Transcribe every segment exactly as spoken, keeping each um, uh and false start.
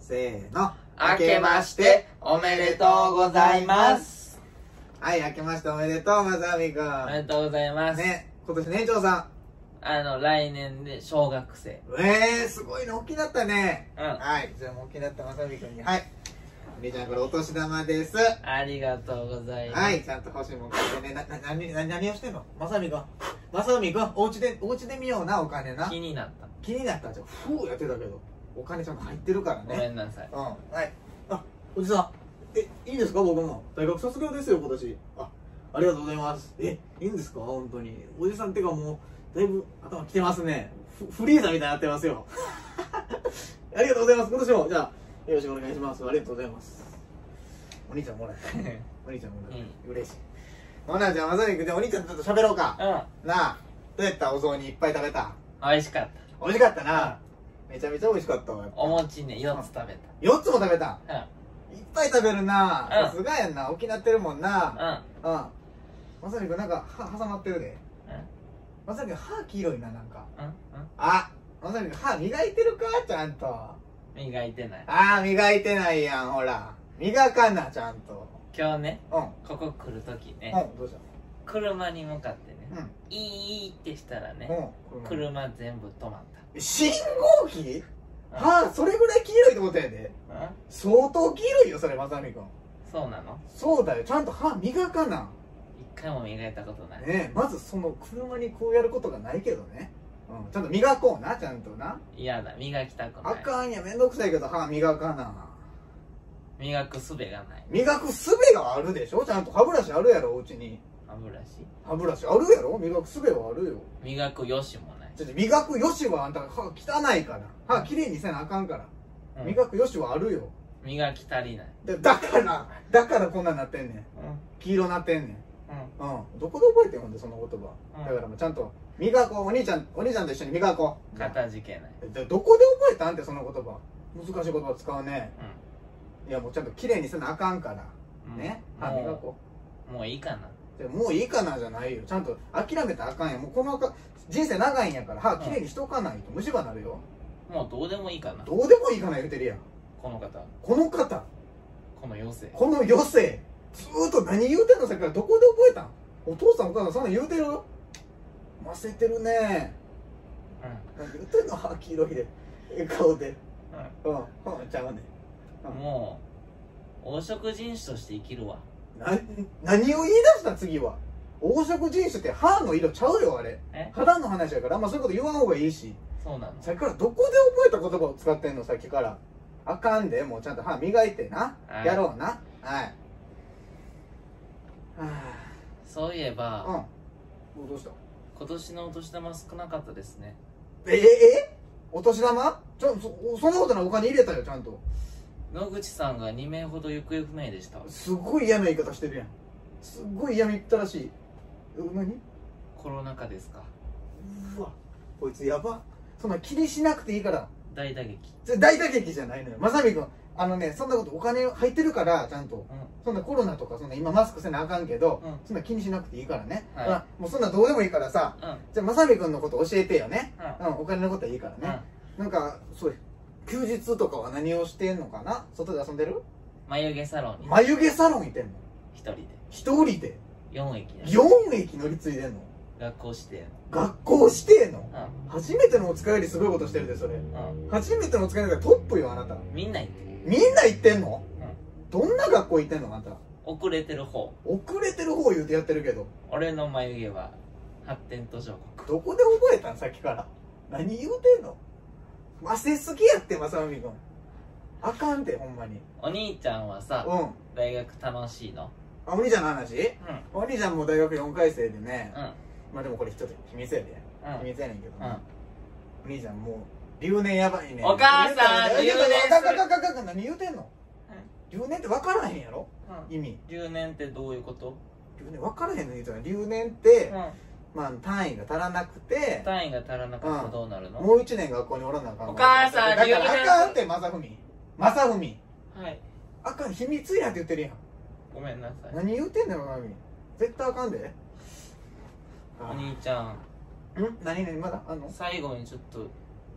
せーの。 明けましておめでとうございます。 はい、明けましておめでとう、まさみくん。 おめでとうございます。 ね、今年年長さあの、来年で小学生。 ん。えー、すごいの、大きなったね。 うん。 はい、じゃあもう大きなったまさみくんに、はい。お兄ちゃん、これお年玉です。 ありがとうございます。 はい、ちゃんと欲しいもん買ってね。な、な、なに、な、何をしてんのまさみくん。まさみくん、お家で、お家で見ような、お金な。 気になった。 気になったじゃん。ふうやってたけど。お金ちゃんと入ってるからね。 ごめんなさい。 うん。はい。あ、おじさん。え、いいですか僕も。大学卒業ですよ、今年。あ、ありがとうございます。え、いいんですか本当に。おじさんってかもう、だいぶ頭きてますね。フフリーザみたいになってますよ。ありがとうございます。今年も、じゃあ、よろしくお願いします。ありがとうございます。お兄ちゃんもらえ。お兄ちゃんもらえ。うん、嬉しい。ほな、じゃあ、まさみくん、じゃあお兄ちゃんとちょっと喋ろうか。うん。なあ、どうやったお雑煮いっぱい食べた美味しかった。 美味しかったな。めちゃめちゃ美味しかったわ。 お餅ね、よっつ食べよっつも食べた。 た。うん。 いっぱい食べるな。 うんさすがやんな。大きなってるもんな。 うん。 うん。まさみくんなんか歯挟まってるで。 うん。 まさみくん歯黄色いな、なんか。 うん。うん。 あ、まさみくん歯磨いてるかちゃんと。 磨いてない。 あー、磨いてないやん、ほら。磨かな、ちゃんと。 今日ね、 うん。 ここ来るときね、 うん、どうした車に向かってね、 うん。 いいってしたらね、 うん。 車全部止まっ信号機た。 歯、それぐらい黄色いってことやで。 うん。 相当黄色いよ、それ、まさみくん。 そうなの？ そうだよ、ちゃんと歯磨かな。 一回も磨いたことない。 ねえ、まずその車にこうやることがないけどね。うん、ちゃんと磨こうな、ちゃんとな。 嫌だ、磨きたくなあい。 かんや、めんどくさいけど歯磨かな。 磨く術がない。 磨く術があるでしょちゃんと歯ブラシあるやろ、お家に。 歯ブラシ歯ブラシあるやろ磨く術はあるよ。 磨くよしもない。 ちょっと磨くよしはあんた歯汚いから。歯きれいにせなあかんから。 うん、 磨くよしはあるよ。 磨き足りない。 でだから、だからこんなんなってんねん。 うん。 黄色なってんねん。 うん。 うん。どこで覚えてんほんで、その言葉。 うんだからもうちゃんと、磨こう。お兄ちゃん、お兄ちゃんと一緒に磨こう。 かたじけない。 でどこで覚えたんってその言葉。難しい言葉使うね。いやもうちゃんと綺麗にせなあかんから。 うん。 ね。 うん、 歯磨こう。もういいかな。 う。でもういいかなじゃないよ。ちゃんと諦めたらあかんやん。もうこのか人生長いんやから歯綺麗にしとかないと虫歯なるよ。 もうどうでもいいかな。 どうでもいいかな言うてるやん。 この方。 この方。 この妖精。 この余生。ずーっと何言うてんのさっきからどこで覚えたんお父さんお母さんそんなん言うてるませてるね。 うん。 何言うてんの歯黄色いで。笑顔で。 ううん。うん。ちゃうね。 ん。もう、黄色人種として生きるわ。 な、何を言い出した次は。黄色人種って歯の色ちゃうよあれ。 え肌の話やからあんまそういうこと言わん方がいいし。 そうなの？ さっきからどこで覚えた言葉を使ってんのさっきから。あかんでもうちゃんと歯磨いてな。 はいやろうな。はい。はそういえば、 ぁ。うん。もうどうした今年のお年玉少なかったですね。 えええお年玉ちょそそんなことないお金入れたよちゃんと。 野口さんがにめいほど行方不明でした。 すごい嫌な言い方してるやん。すっごい嫌みったらしい。う何コロナ禍ですか？ うわこいつやば。そんな気にしなくていいから。 大打撃。 それ大打撃じゃないのよ。まさみくんあのねそんなことお金入ってるからちゃんと。 うん。 そんなコロナとかそんな今マスクせなあかんけど、 うんそんな気にしなくていいからね。 はいあもうそんなどうでもいいからさ。 うん。 じゃあまさみくんのこと教えてよね。 うん。 うんお金のことはいいからね。なんかそう休日とかは何をしてんのかな外で遊んでる眉毛サロンに眉毛サロン行ってんの一人で一人でよんえきでよん駅乗り継いでんの学校して学校してんのう初めてのお使いよりすごいことしてるでそれん。うん。 初めてのお使いだからトップよあなたみんな行ってる。 みんな行ってんのうん。 どんな学校行ってんのあなた遅れてる方。 遅れてる方言うてやってるけど俺の眉毛は発展途上国。 どこで覚えたんさっきから何言うてんの忘れすぎやってまさみくんあかんてほんまにお兄ちゃんはさ、 うん大学楽しいの？ あお兄ちゃんの話うん。 お兄ちゃんも大学よんかい生でね、 うん。 まあでもこれ一つ秘密やで、 うん秘密やねんけど、 うん。 お兄ちゃんもう留年やばいねんお母さん留年留年するかかかかか何言うてんの留年って分からへんやろうん。 意味留年ってどういうこと？ 留年分からへんの言うてたら留年って、 うん。 まあ単位が足らなくて単位が足らなかったらどうなるの？ もう一年学校におらなあかんお母さんだから留年あかんってまさふみまさふみはい。 あかん秘密やって言ってるやんごめんなさい。 何言うてんねんまさふみ絶対あかんでお兄ちゃん、 ん何何まだあんの最後にちょっと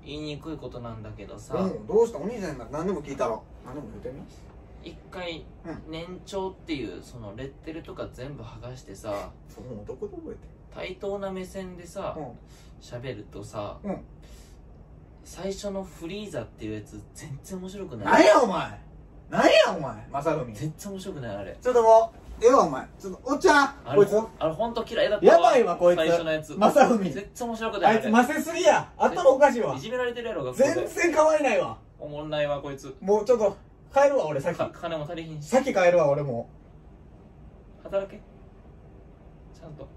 言いにくいことなんだけどさ、 うんどうしたお兄ちゃんが何でも聞いたら何でも言うてみ。 一回うん年長っていうそのレッテルとか全部剥がしてさ、 そうもうどこで覚えて対等な目線でさん喋るとさ、 うん最初のフリーザっていうやつ全然面白くない。 何やお前何やお前正文全然面白くないあれ。 ちょっともうええわお前ちょっとおっちゃんあれこいつあれほんと嫌いだったやばいわこいつ最初のやつ正文全然面白くないあいつませすぎや頭おかしいわいじめられてるやろ学校で。 全然可愛いないわおもんないわこいつ。 もうちょっと帰るわ俺さっきか金も足りひんしさっき帰るわ俺も働けちゃんと。